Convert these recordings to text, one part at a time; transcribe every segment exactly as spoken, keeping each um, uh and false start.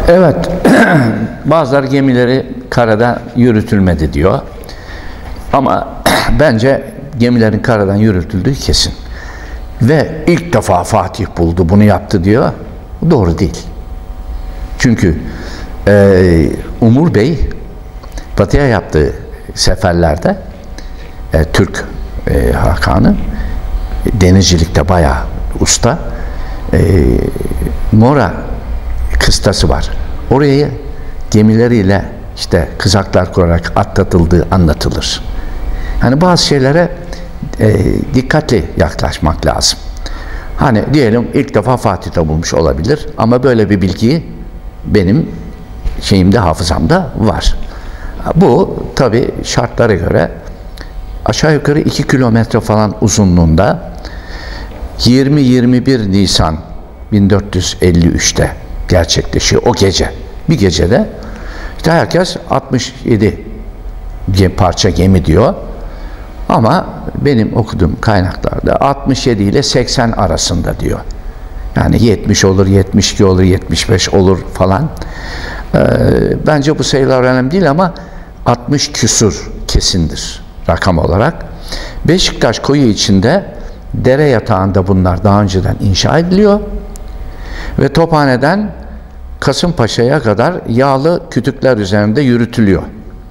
Evet, bazıları gemileri karada yürütülmedi diyor. Ama bence gemilerin karadan yürütüldüğü kesin. Ve ilk defa Fatih buldu, bunu yaptı diyor. Doğru değil. Çünkü e, Umur Bey batıya yaptığı seferlerde e, Türk e, Hakan'ı denizcilikte bayağı usta. E, Mora kıstası var. Orayı gemileriyle işte kızaklar kurarak atlatıldığı anlatılır. Hani bazı şeylere e, dikkatli yaklaşmak lazım. Hani diyelim ilk defa Fatih'te bulmuş olabilir ama böyle bir bilgiyi benim şeyimde, hafızamda var. Bu tabi şartlara göre aşağı yukarı iki kilometre falan uzunluğunda yirmi yirmi bir Nisan bin dört yüz elli üç'te gerçekleşiyor o gece. Bir gecede işte herkes altmış yedi parça gemi diyor. Ama benim okuduğum kaynaklarda altmış yedi ile seksen arasında diyor. Yani yetmiş olur, yetmiş iki olur, yetmiş beş olur falan. Ee, bence bu sayılar önemli değil ama altmış küsur kesindir rakam olarak. Beşiktaş koyu içinde dere yatağında bunlar daha önceden inşa ediliyor. Ve Tophane'den Kasımpaşa'ya kadar yağlı kütükler üzerinde yürütülüyor.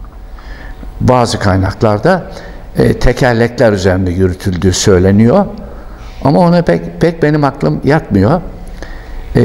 Bazı kaynaklarda e, tekerlekler üzerinde yürütüldüğü söyleniyor. Ama ona pek, pek benim aklım yatmıyor. E,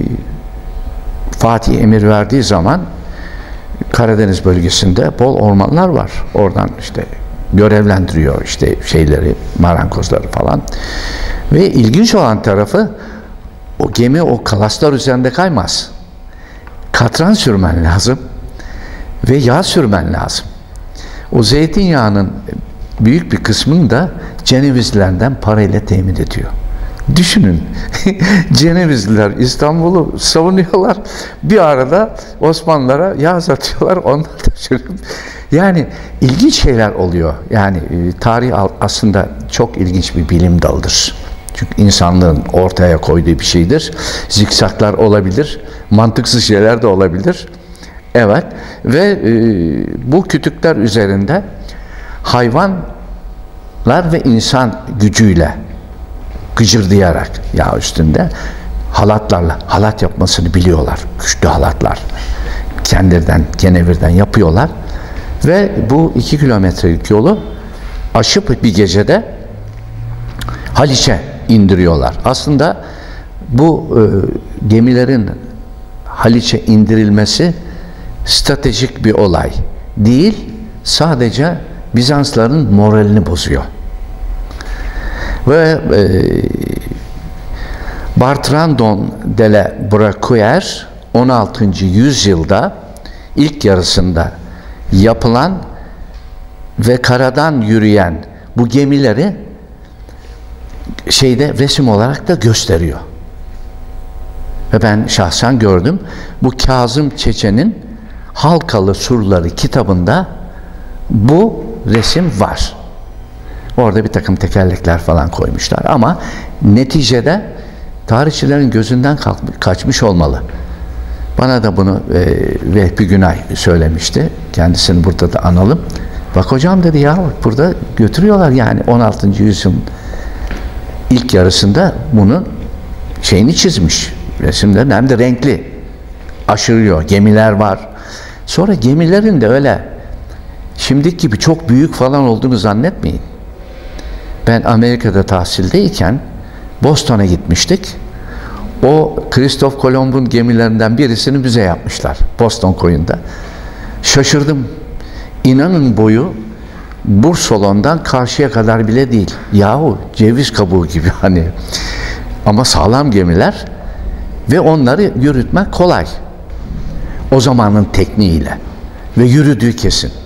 Fatih emir verdiği zaman Karadeniz bölgesinde bol ormanlar var. Oradan işte görevlendiriyor işte şeyleri, marangozları falan. Ve ilginç olan tarafı o gemi o kalaslar üzerinde kaymaz. Katran sürmen lazım ve yağ sürmen lazım. O zeytinyağının büyük bir kısmını da Cenevizlilerden parayla temin ediyor. Düşünün, Cenevizliler İstanbul'u savunuyorlar, bir arada Osmanlılara yağ satıyorlar, onlar da sürüp, yani ilginç şeyler oluyor. Yani e, tarih aslında çok ilginç bir bilim dalıdır. Çünkü insanlığın ortaya koyduğu bir şeydir. Zikzaklar olabilir, mantıksız şeyler de olabilir. Evet, ve e, bu kütükler üzerinde hayvanlar ve insan gücüyle gıcırdayarak yağ üstünde halatlarla halat yapmasını biliyorlar. Güçlü halatlar. Kendilerinden, kenevirden yapıyorlar. Ve bu iki kilometrelik yolu aşıp bir gecede Haliç'e indiriyorlar. Aslında bu e, gemilerin Haliç'e indirilmesi stratejik bir olay değil, sadece Bizansların moralini bozuyor. Ve e, Bertrandon de la Bracuer on altıncı yüzyılda ilk yarısında yapılan ve karadan yürüyen bu gemileri şeyde resim olarak da gösteriyor. Ve ben şahsen gördüm. Bu Kazım Çeçen'in Halkalı Surları kitabında bu resim var. Orada bir takım tekerlekler falan koymuşlar ama neticede tarihçilerin gözünden kaçmış olmalı. Bana da bunu e, Vehbi Günay söylemişti. Kendisini burada da analım. Bak hocam dedi ya, burada götürüyorlar yani on altıncı yüzyılın ilk yarısında bunun şeyini çizmiş. Resimlerin hem de renkli. Aşırıyor. Gemiler var. Sonra gemilerin de öyle şimdiki gibi çok büyük falan olduğunu zannetmeyin. Ben Amerika'da tahsildeyken Boston'a gitmiştik. O Christoph Kolomb'un gemilerinden birisini müze yapmışlar. Boston koyunda. Şaşırdım. İnanın boyu Bursalon'dan karşıya kadar bile değil. Yahu ceviz kabuğu gibi hani. Ama sağlam gemiler ve onları yürütmek kolay. O zamanın tekniğiyle. Ve yürüdüğü kesin.